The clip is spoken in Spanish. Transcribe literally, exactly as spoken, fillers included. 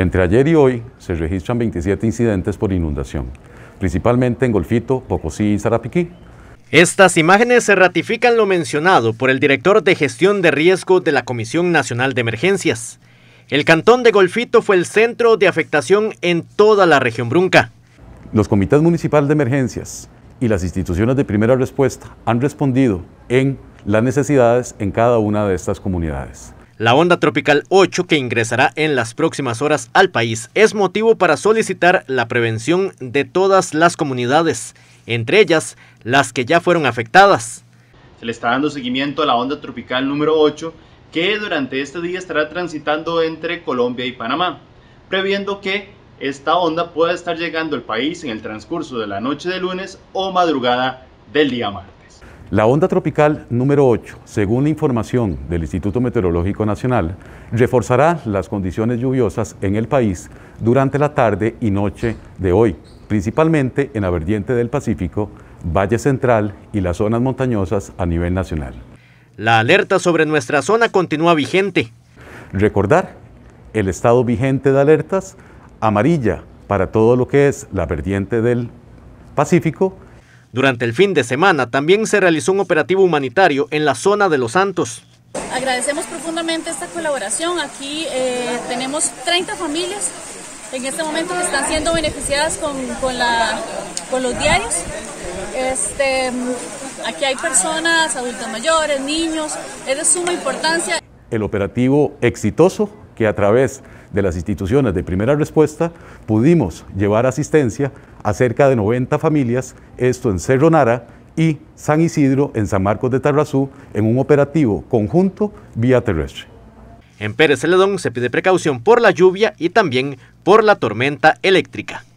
Entre ayer y hoy se registran veintisiete incidentes por inundación, principalmente en Golfito, Pocosí y Sarapiquí. Estas imágenes se ratifican lo mencionado por el director de gestión de riesgo de la Comisión Nacional de Emergencias. El cantón de Golfito fue el centro de afectación en toda la región Brunca. Los comités municipales de emergencias y las instituciones de primera respuesta han respondido en las necesidades en cada una de estas comunidades. La onda tropical ocho, que ingresará en las próximas horas al país, es motivo para solicitar la prevención de todas las comunidades, entre ellas las que ya fueron afectadas. Se le está dando seguimiento a la onda tropical número ocho, que durante este día estará transitando entre Colombia y Panamá, previendo que esta onda pueda estar llegando al país en el transcurso de la noche de lunes o madrugada del día martes. La onda tropical número ocho, según la información del Instituto Meteorológico Nacional, reforzará las condiciones lluviosas en el país durante la tarde y noche de hoy, principalmente en la vertiente del Pacífico, Valle Central y las zonas montañosas a nivel nacional. La alerta sobre nuestra zona continúa vigente. Recordar el estado vigente de alertas: amarilla para todo lo que es la vertiente del Pacífico. Durante el fin de semana también se realizó un operativo humanitario en la zona de Los Santos. Agradecemos profundamente esta colaboración. Aquí eh, tenemos treinta familias en este momento que están siendo beneficiadas con, con, la, con los diarios. Este, aquí hay personas, adultos mayores, niños, es de suma importancia. El operativo exitoso que a través de las instituciones de primera respuesta pudimos llevar asistencia a cerca de noventa familias, esto en Cerro Nara y San Isidro en San Marcos de Tarrazú, en un operativo conjunto vía terrestre. En Pérez Celedón se pide precaución por la lluvia y también por la tormenta eléctrica.